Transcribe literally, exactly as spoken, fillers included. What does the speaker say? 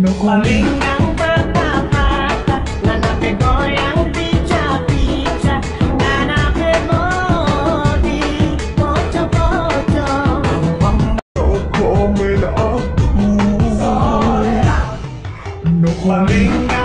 Paling yang pertama, nganape goyang pica-pica, nganape modi pocong-pocong. No komen aku, no paling